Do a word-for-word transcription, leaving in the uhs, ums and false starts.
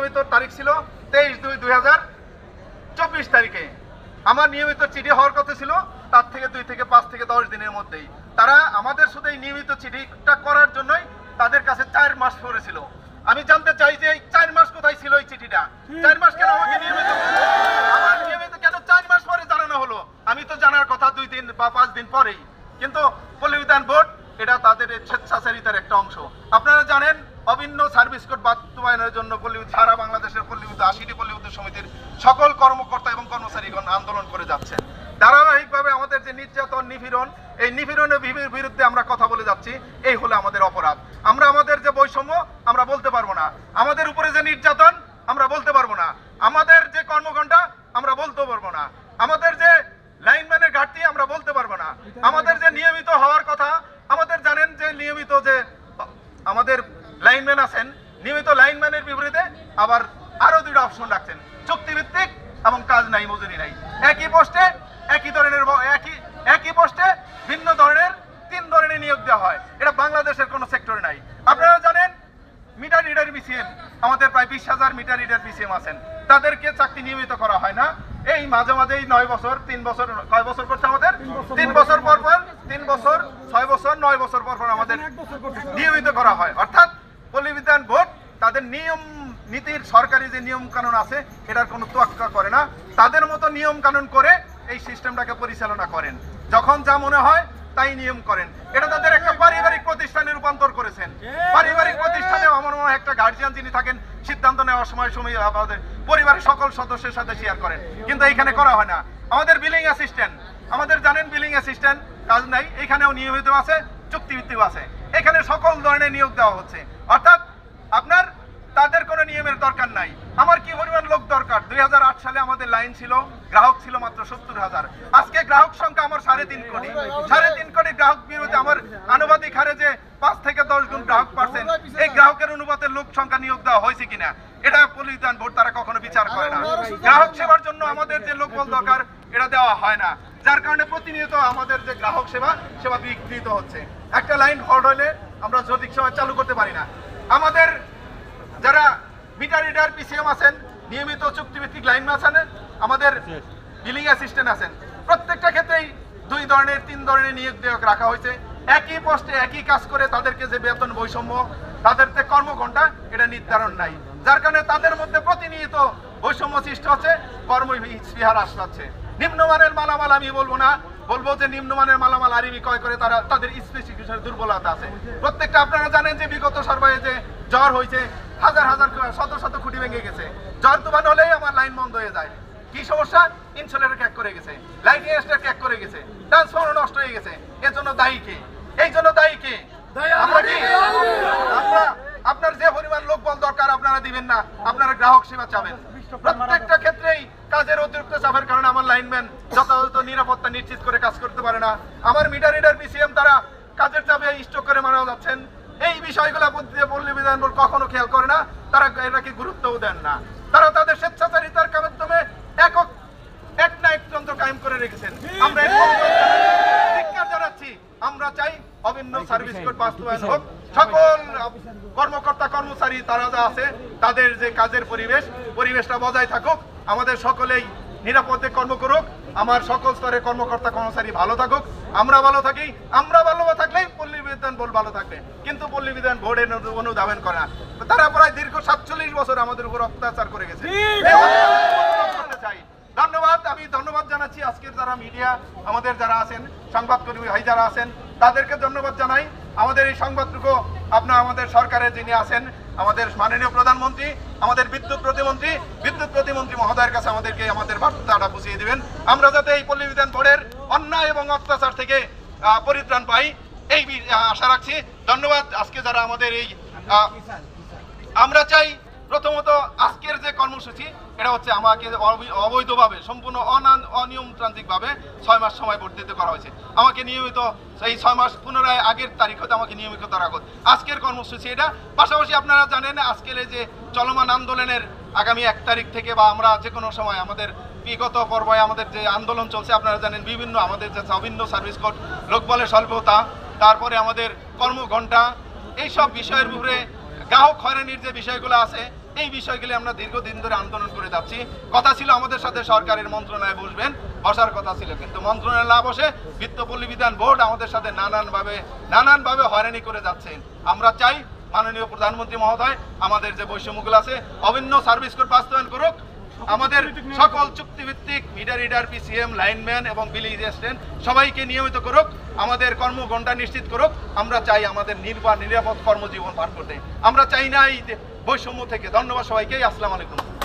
নিয়মিত তারিখ ছিল তেইশ দুই দুই হাজার চব্বিশ তারিখে। আমার নিয়মিত চিঠি হওয়ার কথা ছিল তার থেকে দুই থেকে পাঁচ থেকে দশ দিনের মধ্যেই। তারা আমাদের শুধু এই নিয়মিত চিঠিটা করার জন্যই তাদের কাছে চার মাস পড়েছিল। আমি জানতে চাই যে এই চার মাস কোথায় ছিল এই চিঠিটা? চার মাস কেন আমাকে নিয়মিত আমার নিয়মিত কেন চার মাস পরে জানানো হলো? আমি তো জানার কথা দুই দিন বা পাঁচ দিন পরেই। কিন্তু পল্লী উন্নয়ন বোর্ড এটা তাদের স্বেচ্ছাচারিতার একটা অংশ। আপনারা জানেন অভিন্ন সার্ভিস কোড বাস্তবায়নের জন্য পল্লী সারা বাংলাদেশের পল্লী উদ্যোগ আশিটি পল্লী উদ্যোগ সমিতির সকল কর্মকর্তা এবং কর্মচারীগণ আন্দোলন করে যাচ্ছেন। ধারাবাহিকভাবে আমাদের যে নির্যাতন নিপীড়ন, এই নিপীড়নের বিরুদ্ধে আমরা কথা বলে যাচ্ছি। এই হলো আমাদের অপরাধ। আমরা আমাদের যে বৈষম্য আমরা বলতে পারবো না, আমাদের উপরে যে নির্যাতন আমরা বলতে পারবো না, আমাদের যে কর্মঘণ্টা আমরা বলতে পারবো না, আমাদের যে লাইনম্যানের ঘাটতি আমরা বলতে পারবো না, আমাদের যে নিয়মিত হওয়ার কথা, আমাদের জানেন যে নিয়মিত যে আমাদের লাইনম্যান আছেন, নিয়মিত লাইনম্যানের বিপরীতে আবার আরো দুইটা অপশন রাখছেন, চুক্তিভিত্তিক এবং কাজ নাই, মজুরি নাই। একই পোস্টে একই ধরনের একই একই পোস্টে ভিন্ন ধরনের তিন ধরনের নিয়োগ দেওয়া হয়। এটা বাংলাদেশের কোনো সেক্টরে নাই। আপনারা জানেন মিটার রিডার বিসিএম আমাদের প্রায় বিশ হাজার মিটার রিডার বিসিএম আছেন, তাদেরকে চাকরি নিয়মিত করা হয় না। এই মাঝে মাঝে নয় বছর তিন বছর কয় বছর করছে আমাদের তিন বছর পর পর তিন বছর ছয় বছর নয় বছর পর পর আমাদের নিয়মিত করা হয়। অর্থাৎ পল্লী উন্নয়ন বোর্ড তাদের নিয়ম নীতির সরকারি যে নিয়ম কানুন আছে এটার কোনো তোয়াক্কা করে না। তাদের মতো নিয়ম কানুন করে এই সিস্টেমটাকে পরিচালনা করেন, যখন যা মনে হয় তাই নিয়ম করেন। এটা তাদের একটা পারিবারিক প্রতিষ্ঠানে রূপান্তর করেছেন। পারিবারিক প্রতিষ্ঠানে আমার মনে হয় একটা গার্জিয়ান যিনি থাকেন সিদ্ধান্ত নেওয়ার সময় সময় আমাদের পরিবারের সকল সদস্যের সাথে শেয়ার করেন, কিন্তু এখানে করা হয় না। আমাদের বিলিং অ্যাসিস্ট্যান্ট, আমাদের জানেন বিলিং অ্যাসিস্ট্যান্ট কাজ নাই, এখানেও নিয়মিত আছে, চুক্তিভিত্তিক আছে, এখানে সকল ধরনের নিয়োগ দেওয়া হচ্ছে। অর্থাৎ আপনার তাদের কোনো নিয়মের দরকার নাই। আমার কি পরিমাণ লোক দরকার? দুই হাজার আট সালে আমাদের লাইন ছিল, গ্রাহক ছিল মাত্র সত্তর হাজার। আজকে গ্রাহক সংখ্যা আমার সাড়ে তিন কোটি সাড়ে তিন কোটি গ্রাহক বিরুদ্ধে আমার আনুপাতিক হারে যে পাঁচ থেকে দশ গুণ গ্রাহক পাচ্ছেন, এই গ্রাহকের অনুপাতে লোক সংখ্যা নিয়োগ দেওয়া হয়েছে কিনা এটা পল্লী উন্নয়ন বোর্ড তারা কখনো বিচার করে না। গ্রাহক সেবার জন্য আমাদের যে লোকবল দরকার এটা দেওয়া হয় না, যার কারণে প্রতিনিয়ত আমাদের যে গ্রাহক সেবা সেবা বিঘ্নিত হচ্ছে। একটা লাইন ফল্ট হলে আমরা সঠিক সময় চালু করতে পারি না। আমাদের যারা মিটার রিডার পিসিএম আছেন, নিয়মিত চুক্তিভিত্তিক লাইনম্যান আছেন, আমাদের বিলিং অ্যাসিস্ট্যান্ট আছেন, প্রত্যেকটা ক্ষেত্রেই দুই ধরনের তিন ধরনের নিয়োগ রাখা হয়েছে। একই পোস্টে একই কাজ করে তাদেরকে যে বেতন বৈষম্য, তাদের যে কর্মঘণ্টা এটা নির্ধারণ নাই, যার কারণে তাদের মধ্যে প্রতিনিয়ত বৈষম্য সৃষ্টি হচ্ছে, কর্মস্পৃহা হ্রাস পাচ্ছে। নিম্নমানের মালামাল আমি বলবো না, বলবো যে নিম্নমানের মালামাল আরবি ক্রয় করে তারা তাদের স্পেসিফিকেশন দুর্বলতা আছে। প্রত্যেকটা আপনারা জানেন যে বিগত সরবরাহে যে জ্বর হয়েছে, হাজার হাজার শত শত খুঁটি ভেঙে গেছে। জ্বর তুফান হলেই আমার লাইন বন্ধ হয়ে যায়। কি সমস্যা? ইনসুলেটর ক্র্যাক করে গেছে, লাইটিং স্টার ক্র্যাক করে গেছে, ট্রান্সফর্মার নষ্ট হয়ে গেছে। এর জন্য দায়ী কে? এই জন্য দায়ী কে? আমরা কি আমরা আপনার যে পরিমাণ লোকবল দরকার আপনারা দিবেন না, আপনারা গ্রাহক সেবা চাবেন। প্রত্যেকটা ক্ষেত্রেই কাজের অতিরিক্ত চাপের কারণে আমার লাইনম্যান যথাযথ নিরাপত্তা নিশ্চিত করে কাজ করতে পারে না। আমার মিটার রিডার বিসিএম তারা কাজের চাপে স্ট্রোক করে মারা যাচ্ছেন। এই বিষয়গুলো পল্লী উন্নয়ন বোর্ড কখনো খেয়াল করে না, তারা এটাকে গুরুত্বও দেন না। তারা তাদের স্বেচ্ছাচারিতার মাধ্যমে একক এক না এক যন্ত্র কায়েম করে রেখেছেন। আমরা ধিক্কার জানাচ্ছি। আমরা চাই অভিন্ন সার্ভিস কোড বাস্তবায়ন হোক। সকল কর্মকর্তা কর্মচারী তারা যা আছে তাদের যে কাজের পরিবেশ পরিবেশটা বজায় থাকুক, আমাদের সকলেই নিরাপদে কর্ম করুক, আমার সকল স্তরের কর্মকর্তা কর্মচারী ভালো থাকুক, আমরা ভালো থাকি। আমরা ভালো থাকলেই পল্লী উন্নয়ন বোর্ড ভালো থাকবে। কিন্তু পল্লী উন্নয়ন বোর্ডের অনুধাবন করে না। তারা প্রায় দীর্ঘ সাতচল্লিশ বছর আমাদের উপর অত্যাচার করে গেছে। চাই ধন্যবাদ। আমি ধন্যবাদ জানাচ্ছি আজকের যারা মিডিয়া আমাদের যারা আছেন, সংবাদকর্মী ভাই যারা আছেন, তাদেরকে ধন্যবাদ জানাই। আমাদের এই সংবাদটুকু আপনার আমাদের সরকারের যিনি আছেন, আমাদের মাননীয় প্রধানমন্ত্রী, আমাদের বিদ্যুৎ প্রতিমন্ত্রী বিদ্যুৎ প্রতিমন্ত্রী মহোদয়ের কাছে আমাদেরকে আমাদের বার্তাটা বুঝিয়ে দিবেন, আমরা যাতে এই পল্লী উন্নয়ন বোর্ডের অন্যায় এবং অত্যাচার থেকে পরিত্রাণ পাই, এই আশা রাখছি। ধন্যবাদ। আজকে যারা আমাদের এই আমরা চাই প্রথমত আজকের যে কর্মসূচি এটা হচ্ছে আমাকে অবৈধভাবে সম্পূর্ণ অনিয়মতান্ত্রিকভাবে ছয় মাস সময় বর্ধিত করা হয়েছে। আমাকে নিয়মিত এই ছয় মাস পুনরায় আগের তারিখ হতে আমাকে নিয়মিত করা হোক। আজকের কর্মসূচি এটা। পাশাপাশি আপনারা জানেন আজকের এই যে চলমান আন্দোলনের আগামী এক তারিখ থেকে বা আমরা যে কোনো সময় আমাদের বিগত পর্যায়ে আমাদের যে আন্দোলন চলছে আপনারা জানেন বিভিন্ন আমাদের যে অভিন্ন সার্ভিস কোড, লোকবলের স্বল্পতা, তারপরে আমাদের কর্মঘণ্টা, এইসব বিষয়ের উপরে গ্রাহক হয়রানির যে বিষয়গুলো আছে এই বিষয়গুলি আমরা দীর্ঘদিন ধরে আন্দোলন করে যাচ্ছি। কথা ছিল আমাদের সাথে সরকারের মন্ত্রণালয়ে বসবেন, বসার কথা ছিল, কিন্তু মন্ত্রণালয়ে না বসে বিত্তপল্লী বিধান বোর্ড আমাদের সাথে নানানভাবে নানানভাবে হয়রানি করে যাচ্ছেন। আমরা চাই মাননীয় প্রধানমন্ত্রী মহোদয় আমাদের যে বৈষম্যগুলো আছে অভিন্ন সার্ভিস কোড বাস্তবায়ন করুক, আমাদের সকল চুক্তিভিত্তিক মিটার রিডার, পিসিএম, লাইনম্যান এবং বিলি এজেন্ট সবাইকে নিয়মিত করুক, আমাদের কর্মঘণ্টা নিশ্চিত করুক। আমরা চাই আমাদের নির্বাণ নিরাপদ কর্মজীবন পার করতে। আমরা চাই না এই বৈষম্য থেকে। ধন্যবাদ সবাইকে। আসসালামু আলাইকুম।